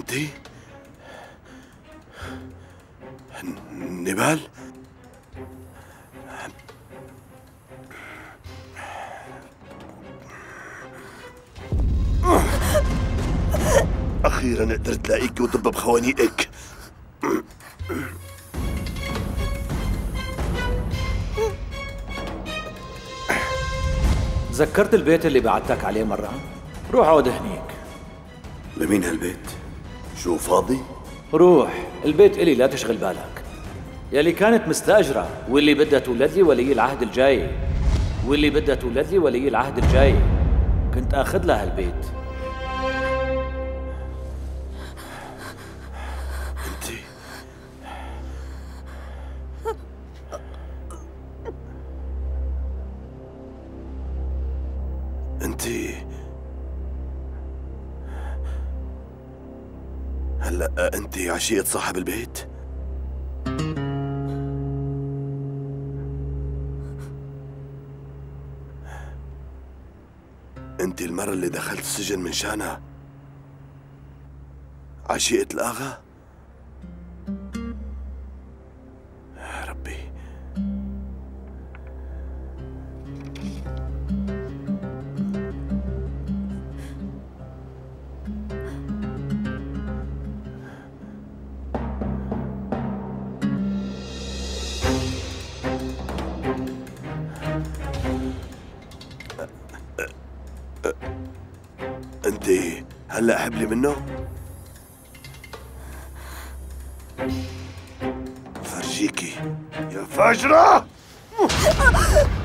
انت نبال؟ أخيراً قدرت لاقيك وضب بخوانيقك. تذكرت البيت اللي بعتك عليه مرة؟ روح اقعد هنيك. لمين هالبيت؟ شو فاضي؟ روح، البيت إلي لا تشغل بالك. يلي كانت مستأجرة واللي بدها تولد لي ولي العهد الجاي، واللي بدها تولد لي ولي العهد الجاي، كنت آخذ لها البيت. هلا انت عشيقة صاحب البيت؟ انت المرة اللي دخلت السجن من شانها عشيقة الآغا؟ يا ربي. انت هلا حبلي منه؟ فرجيكي يا فاجرة.